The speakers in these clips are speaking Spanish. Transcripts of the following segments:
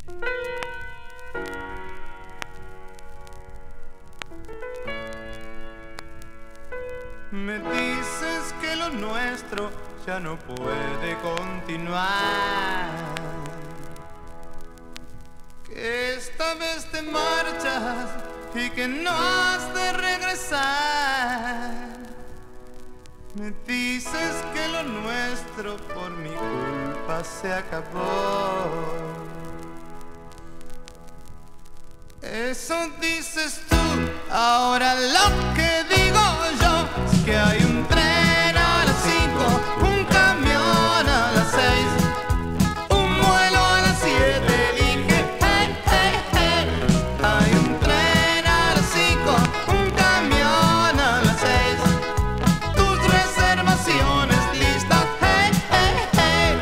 Me dices que lo nuestro ya no puede continuar, que esta vez te marchas y que no has de regresar. Me dices que lo nuestro por mi culpa se acabó. Eso dices tú, ahora lo que digo yo es que hay un tren a las 5, un camión a las 6, un vuelo a las 7, elige, hey, hey, hey. Hay un tren a las 5, un camión a las 6, tus reservaciones listas, hey, hey, hey.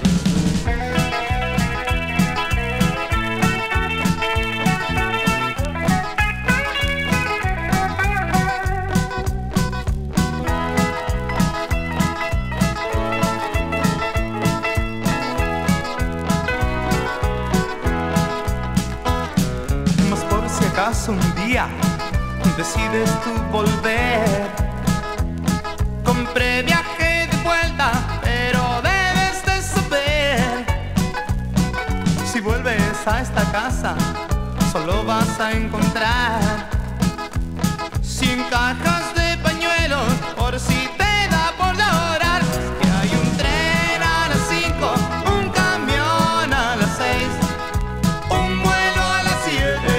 Acaso un día decides tú volver, compré viaje de vuelta, pero debes de saber, si vuelves a esta casa solo vas a encontrar 100 cajas de pañuelos por si te da por llorar. Que hay un tren a las 5, un camión a las 6, un vuelo a las 7.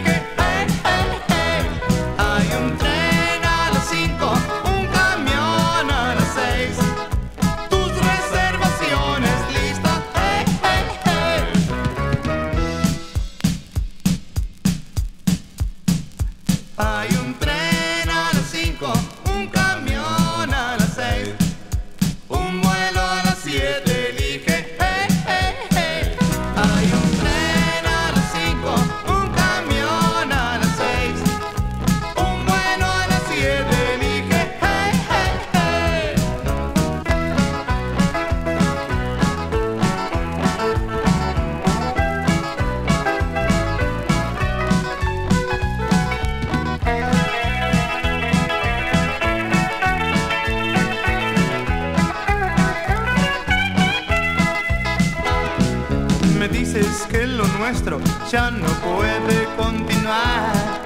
Hay un tren a las 5, un camión a las 6, un vuelo a las 7, elige, hey, hey, hey. Hay un tren a las 5, un camión a las 6, un vuelo a las 7, elige, hey, hey, hey. Me dices que lo nuestro ya no puede continuar,